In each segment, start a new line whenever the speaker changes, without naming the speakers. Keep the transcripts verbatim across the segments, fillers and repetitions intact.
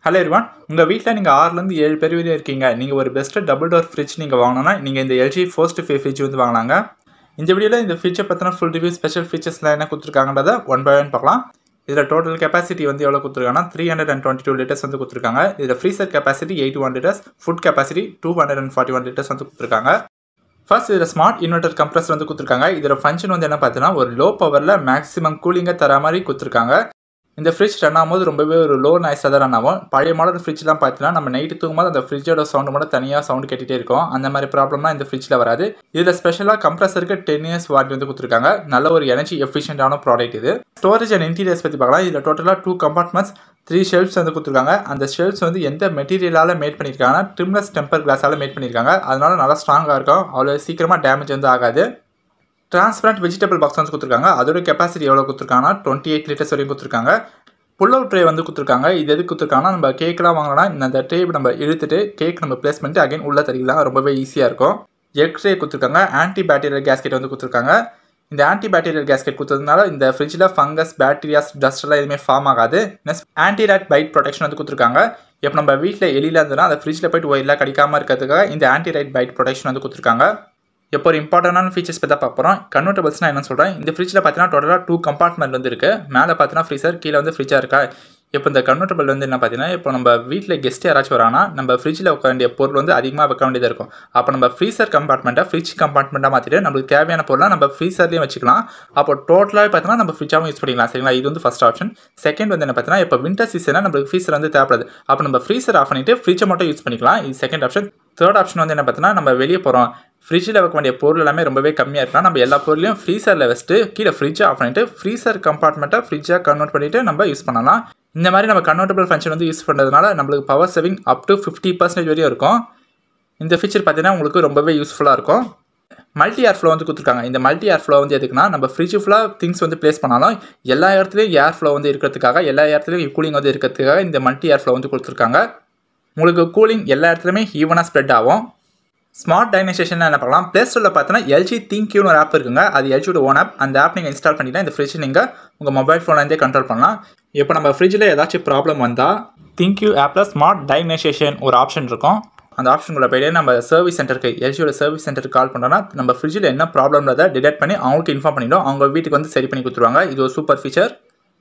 Hello everyone, உங்க வீட்ல நீங்க ஆறுல இருந்து ஏழு பேர் வரை இருக்கீங்க. நீங்க ஒரு பெஸ்ட் டபுள் டோர் ஃப்ரிட்ஜ் நீங்க வாங்கணும்னா நீங்க இந்த L G First ஃப்ரிட்ஜ் வந்து வாங்கலாங்க. இந்த வீடியோல இந்த ஃப்ரிட்ஜை பத்தின ஃபுல் ரிவ்யூ ஸ்பெஷல் ஃபீச்சர்ஸ்லாம் என்ன கொடுத்திருக்காங்கன்றத ஒன் பை ஒன் பார்க்கலாம். இதுல டோட்டல் கெபாசிட்டி வந்து எவ்வளவு கொடுத்திருக்காங்கன்னா three hundred twenty-two லிட்டர்ஸ் வந்து கொடுத்திருக்காங்க. இதுல freezer capacity eighty-one litres, food capacity two hundred forty-one litres வந்து கொடுத்திருக்காங்க. ஃபர்ஸ்ட் இதுல ஸ்மார்ட் இன்வெர்டர் கம்ப்ரஸர் வந்து கொடுத்திருக்காங்க. இதோட ஃபங்க்ஷன் வந்து என்ன பார்த்தீங்கன்னா ஒரு லோ பவர்ல மேக்ஸிமம் கூலிங்கை தர மாதிரி கொடுத்திருக்காங்க. இந்த ஃப்ரிட்ஜ் ரன் ஆகும்போது ரொம்பவே ஒரு லோ நாய்ஸாக தான் ரன் ஆகும். பழைய மாடல் ஃப்ரிட்ஜ்லாம் பார்த்தீங்கன்னா நம்ம நைட்டு தூங்கும்போது அந்த ஃப்ரிட்ஜோட சவுண்டு மட்டும் தனியாக சவுண்ட் கேட்டுகிட்டே இருக்கும். அந்த மாதிரி ப்ராப்ளம்லாம் இந்த ஃப்ரிட்ஜில் வராது. இதில் ஸ்பெஷலாக கம்ப்ரஸருக்கு டென் இயர்ஸ் வாரண்டி வந்து கொடுத்துருக்காங்க. நல்ல ஒரு எனர்ஜி எஃபிஷியன்டான ப்ராடக்ட் இது. ஸ்டோரேஜ் அண்ட் இன்டீரியர்ஸ் பற்றி பார்க்கலாம். இதில் டோட்டலாக டூ கம்பார்ட்மெண்ட்ஸ், த்ரீ ஷெல்ஃப்ஸ் வந்து கொடுத்துருக்காங்க. அந்த ஷெல்ஃப்ஸ் வந்து எந்த மெட்டீரியலால் மேட் பண்ணியிருக்காங்கன்னா ட்ரிம்லஸ் டெம்பர் கிளாஸால் மேட் பண்ணியிருக்காங்க. அதனால நல்லா ஸ்ட்ராங்காக இருக்கும். அவ்வளோ சீக்கிரமாக டேமேஜ் வந்து ஆகாது. டிரான்ஸ்பரண்ட் வெஜிடபிள் பாக்ஸ் வந்து கொடுத்துருக்காங்க. அதோட கெப்பாசிட்டி எவ்வளோ கொடுத்துருக்காங்கன்னா டுவெண்ட்டி எயிட் லிட்டர்ஸ் வரைக்கும் கொடுத்துருக்காங்க. புல் அவுட் ட்ரே வந்து கொடுத்துருக்காங்க. இது எதுக்கு கொடுத்துருக்காங்கன்னா நம்ம கேக்கெலாம் வாங்கினா இந்த ட்ரே நம்ம இழுத்துட்டு கேக் நம்ம பிளேஸ் பண்ணிட்டு அகைன் உள்ளே தரலாம். ரொம்பவே ஈஸியாக இருக்கும். எக் ட்ரே கொடுத்துருக்காங்க. ஆன்டி பேக்டீரியல் கேஸ்கெட் வந்து கொடுத்துருக்காங்க. இந்த ஆன்டி பேக்டீரியல் கேஸ்கெட் கொடுத்ததுனால இந்த ஃப்ரிட்ஜில் ஃபங்கஸ், பேக்டீரியாஸ், டஸ்ட் எல்லாம் எதுவுமே ஃபார்ம் ஆகாது. Next anti rat bite protection வந்து கொடுத்துருக்காங்க. இப்போ நம்ம வீட்டில் எலியில் இருந்ததுன்னா அந்த ஃப்ரிட்ஜில் போய்ட்டு ஒயிலாக கடிக்காமல் இருக்கிறதுக்காக இந்த ஆன்டி ரைட் பைட் ப்ரொடெக்ஷன் வந்து கொடுத்துருக்காங்க. இப்போ ஒரு இம்பார்ட்டன்டான ஃபீச்சர்ஸ் பற்றி தான் பார்க்குறோம். கன்வெர்டபிள்ஸ்னா என்ன சொல்கிறேன். இந்த ஃப்ரிட்ஜில் பார்த்தீங்கன்னா டோட்டலாக டூ கம்பார்ட்மெண்ட் வந்து இருக்குது. மேலே பார்த்தீங்கன்னா ஃப்ரீசர், கீழே வந்து ஃப்ரிட்ஜாக இருக்கா. இப்போ இந்த கன்வெர்டபிள் வந்து என்ன பார்த்தீங்கன்னா இப்போ நம்ம வீட்டில் கெஸ்ட் யாராச்சும் வராங்கன்னா நம்ம ஃப்ரிட்ஜில் வைக்க வேண்டிய பொருள் வந்து அதிகமாக வைக்க வேண்டியதாக இருக்கும். அப்போ நம்ம ஃப்ரீசர் கம்பார்ட்மெண்ட்டாக ஃப்ரிட்ஜ் கம்பார்ட்மெண்ட்டாக மாற்றிட்டு நம்மளுக்கு தேவையான பொருளாக நம்ம ஃப்ரீசர்லேயும் வச்சுக்கலாம். அப்போ டோட்டலாக பார்த்தீங்கன்னா நம்ம ஃப்ரிட்ஜாகவும் யூஸ் பண்ணிக்கலாம். சரிங்களா, இது வந்து ஃபஸ்ட் ஆப்ஷன். செகண்ட் வந்து என்ன பார்த்தீங்கன்னா இப்போ வின்டர் சீசனாக நம்மளுக்கு ஃப்ரீசர் வந்து தேவைப்படுது. அப்போ நம்ம ஃப்ரீசர் ஆஃப் பண்ணிட்டு ஃப்ரிட்ஜை மட்டும் யூஸ் பண்ணிக்கலாம். இது செகண்ட் ஆப்ஷன். தேர்ட் ஆப்ஷன் வந்து என்ன பார்த்தீங்கன்னா நம்ம வெளியே போகிறோம், ஃப்ரிட்ஜில் வைக்க வேண்டிய பொருள் எல்லாமே ரொம்பவே கம்மியாக இருக்கலாம். நம்ம எல்லா பொருளையும் ஃப்ரீசரில் வச்சுட்டு கீழே ஃப்ரிட்ஜை ஆஃப் பண்ணிட்டு ஃப்ரீசர் கம்பார்ட்மெண்ட்டாக ஃப்ரிட்ஜாக கன்வெர்ட் பண்ணிவிட்டு நம்ம யூஸ் பண்ணலாம். இந்த மாதிரி நம்ம கன்வெர்டபிள் ஃபங்க்ஷன் வந்து யூஸ் பண்ணுறதுனால நம்மளுக்கு power saving up to fifty percentage வரையும் இருக்கும். இந்த ஃபீச்சர் பார்த்தீங்கன்னா உங்களுக்கு ரொம்பவே யூஸ்ஃபுல்லாக இருக்கும். மல்டி ஏர் ஃப்ளோ வந்து கொடுத்துருக்காங்க. இந்த மல்டி ஏர் ஃப்ளோ வந்து எதுக்குன்னா நம்ம ஃப்ரிட்ஜ் ஃபுல்லாக திங்ஸ் வந்து பிளேஸ் பண்ணாலும் எல்லா இடத்துலையும் ஏர் ஃப்ளோ வந்து இருக்கிறதுக்காக, எல்லா இடத்துலையும் கூலிங் வந்து இருக்கிறதுக்காக இந்த மல்டி ஏர் ஃப்ளோ வந்து கொடுத்துருக்காங்க. உங்களுக்கு கூலிங் எல்லா இடத்துலையுமே ஈவனாக ஸ்ப்ரெட் ஆகும். ஸ்மார்ட் டைனேஷன் என்ன பார்க்கலாம். ப்ளே ஸ்டோரில் பார்த்தீங்கன்னா L G திங்க்யூன்னு ஒரு ஆப் இருக்குங்க. அது L G ஓன் ஆப். அந்த ஆப் நீங்கள் இன்ஸ்டால் பண்ணிட்டா இந்த ஃப்ரிட்ஜ் நீங்கள் உங்கள் மொபைல் ஃபோன்லேருந்தே கண்ட்ரோல் பண்ணலாம். இப்போ நம்ம ஃப்ரிட்ஜில் ஏதாச்சும் ப்ராப்ளம் வந்தால் திங்க்யூ ஆப்பில் ஸ்மார்ட் டைனேஷன் ஒரு ஆப்ஷன் இருக்கும். அந்த ஆப்ஷனுக்குள்ள போய்ட்டு நம்ம சர்வீஸ் சென்டருக்கு L G சர்வீஸ் சென்டருக்கு கால் பண்ணுறோன்னா நம்ம ஃப்ரிட்ஜில் என்ன ப்ராப்ளம்ன்றதை டிடெக்ட் பண்ணி அவங்களுக்கு இன்ஃபார்ம் பண்ணிவிடும். அவங்க வீட்டுக்கு வந்து சரி பண்ணி கொடுத்துருவாங்க. இது ஒரு சூப்பர் ஃபீச்சர்.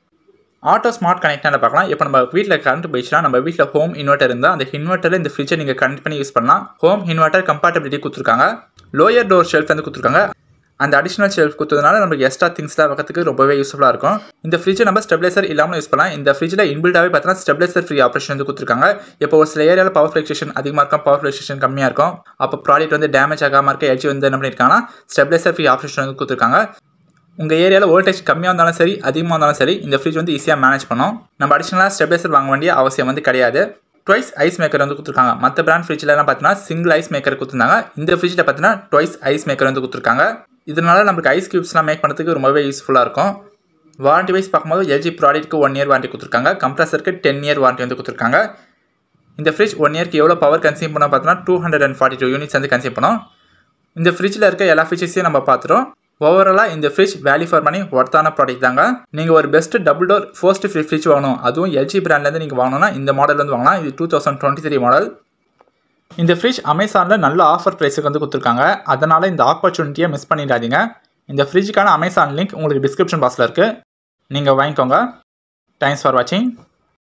ஆட்டோ ஸ்மார்ட் கனெக்டாக பார்க்கலாம். இப்போ நம்ம வீட்டில் கரண்ட் போயிடுச்சுன்னா நம்ம வீட்டில் ஹோம் இன்வெர்டர் இருந்தால் அந்த இன்வெர்ட்டரில் இந்த ஃப்ரிட்ஜை நீங்கள் கனெக்ட் பண்ணி யூஸ் பண்ணலாம். ஹோம் இன்வெர்டர் கம்பார்ட்டபிலிட்டி கொடுத்துருக்காங்க. லோயர் டோர் ஷெல்ஃப் வந்து கொடுத்துருக்காங்க. அந்த அடிஷனல் ஷெல்ஃப் கொடுத்ததுனால நமக்கு எக்ஸ்ட்ரா திங்ஸ்லாம் வைக்கிறதுக்கு ரொம்பவே யூஸ்ஃபுல்லாக இருக்கும். இந்த ஃப்ரிட்ஜை நம்ம ஸ்டெபிலைசர் இல்லாமல் யூஸ் பண்ணலாம். இந்த ஃப்ரிட்ஜில் இன்பில்டாகவே பார்த்தீங்கன்னா ஸ்டெபிலைசர் ஃப்ரீ ஆப்ரேஷன் வந்து கொடுத்துருக்காங்க. இப்போ ஒரு சில ஏரியாவில் பவர் ஃப்ளக்சுவேஷன் அதிகமாக இருக்கும், பவர் ஃப்ளக்சுவேஷன் கம்மியாக இருக்கும். அப்போ ப்ராடக்ட் வந்து டேமேஜ் ஆகாமல் இருக்க L G வந்து என்ன பண்ணியிருக்காங்கன்னா ஸ்டெபிலைசர் ஃப்ரீ ஆப்ரேஷன் வந்து கொடுத்துருக்காங்க. உங்கள் ஏரியாவில் வோல்டேஜ் கம்மியாக இருந்தாலும் சரி, அதிகமாக இருந்தாலும் சரி, இந்த ஃப்ரிட்ஜ் வந்து ஈஸியாக மேனேஜ் பண்ணும். நம்ம அடிஷனலாக ஸ்டெபிலைசர் வாங்க வேண்டிய அவசியம் வந்து கிடையாது. ட்வைஸ் ஐஸ் மேக்கர் வந்து கொடுத்துருக்காங்க. மற்ற பிராண்ட் ஃப்ரிட்ஜ்லாம் பார்த்தீங்கன்னா சிங்கிள் ஐஸ் மேக்கர் கொடுத்துருந்தாங்க. இந்த ஃப்ரிட்ஜில் பார்த்தீங்கன்னா ட்வைஸ் ஐஸ் மேக்கர் வந்து கொடுத்துருக்காங்க. இதனால நமக்கு ஐஸ் கியூப்ஸ்லாம் மேக் பண்ணுறதுக்கு ரொம்பவே யூஸ்ஃபுல்லாக இருக்கும். வாரண்டி வைஸ் பார்க்கும்போது L G ப்ராடக்ட்டுக்கு ஒன் இயர் வாரண்டி கொடுத்துருக்காங்க. கம்ப்ரஸருக்கு டென் இயர் வாரண்டி வந்து கொடுத்துருக்காங்க. இந்த ஃப்ரிட்ஜ் ஒன் இயர்க்கு எவ்வளோ பவர் கன்சியூம் பண்ண பார்த்தீங்கன்னா two hundred and forty two units வந்து கன்சியூம் பண்ணும். இந்த ஃப்ரிட்ஜில் இருக்க எல்லா ஃபீச்சர்ஸையும் நம்ம பார்த்துட்டோம். ஓவராலாக இந்த ஃப்ரிட்ஜ் வேல்யூ ஃபார் மணி ஒர்த்தான ப்ராடக்ட் தாங்க. நீங்கள் ஒரு best double door first fridge வாங்கணும், அதுவும் L G பிராண்ட்லேருந்து நீங்கள் வாங்கணும்னா இந்த மாடல் வந்து வாங்கலாம். இது two thousand twenty three model. இந்த ஃப்ரிட்ஜ் அமேசானில் நல்ல ஆஃபர் ப்ரைஸுக்கு வந்து கொடுத்துருக்காங்க. அதனால் இந்த ஆப்பர்ச்சுனிட்டியை மிஸ் பண்ணிடாதீங்க. இந்த ஃப்ரிட்ஜுக்கான அமேசான் லிங்க் உங்களுக்கு டிஸ்கிரிப்ஷன் பாக்ஸில் இருக்குது. நீங்கள் வாங்கிக்கோங்க. தேங்க்ஸ் ஃபார் வாட்சிங்.